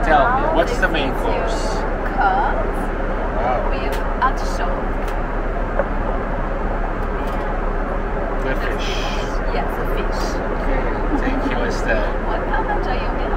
Tell me, what's the main course? Cod Wow. with artichoke. The fish. Yes, a fish. Okay, thank you, Estelle. Welcome, enjoy your meal.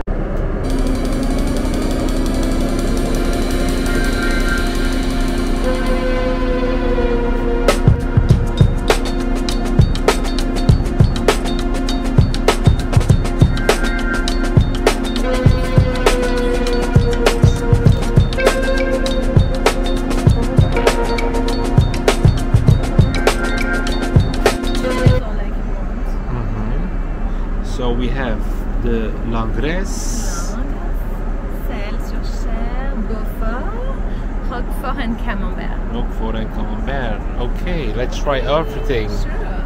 So we have the langresse, Sel sur chair, Beaufort, Roquefort and Camembert. Roquefort and Camembert. Okay, let's try everything. Sure.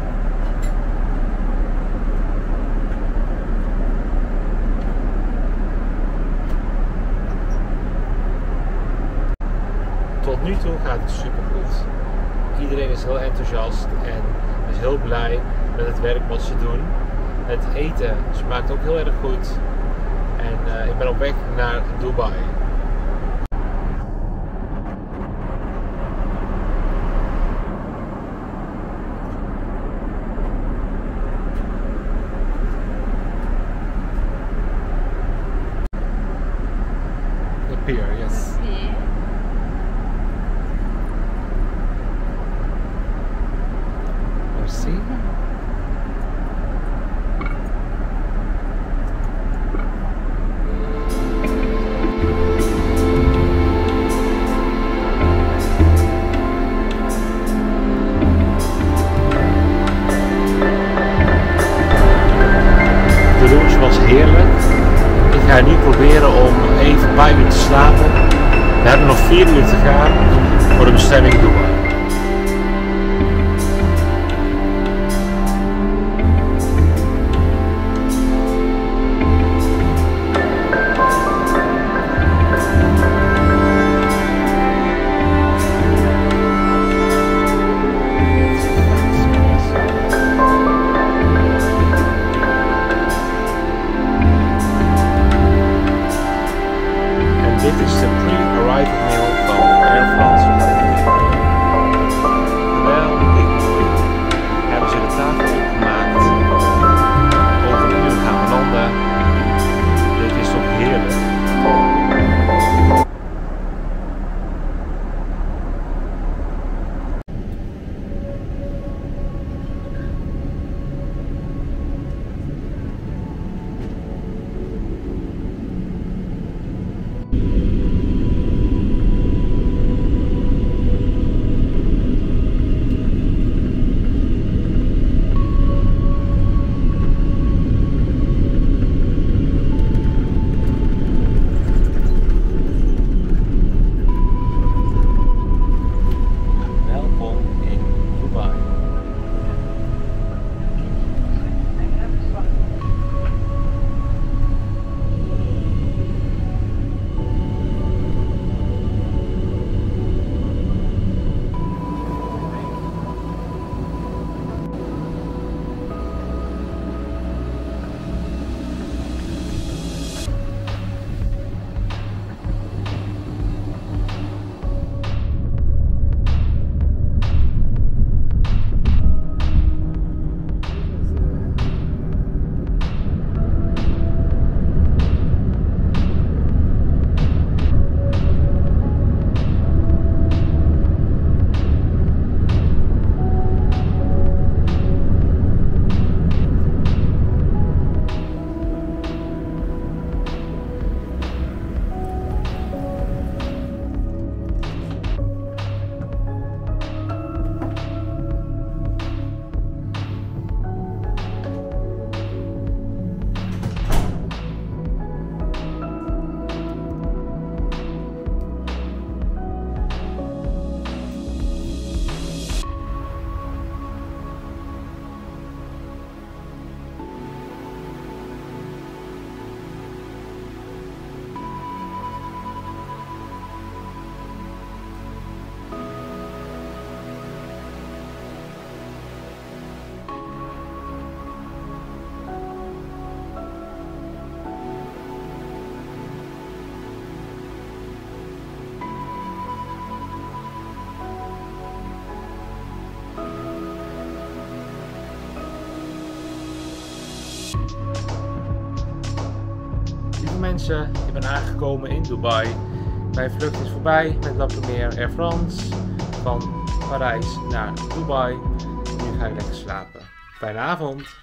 Tot nu toe gaat het supergoed. Iedereen is heel enthousiast en is heel blij met het werk wat ze doen. Het eten smaakt ook heel erg goed. En ik ben op weg naar Dubai. The pier, yes. Merci. De lunch was heerlijk. Ik ga nu proberen om even een paar uur te slapen. We hebben nog 4 uur te gaan voor de bestemming Dubai. Dit is de pre-arrival meal van airfrance. Lieve mensen, ik ben aangekomen in Dubai. Mijn vlucht is voorbij met La Première Air France van Parijs naar Dubai. Nu ga ik lekker slapen. Fijne avond!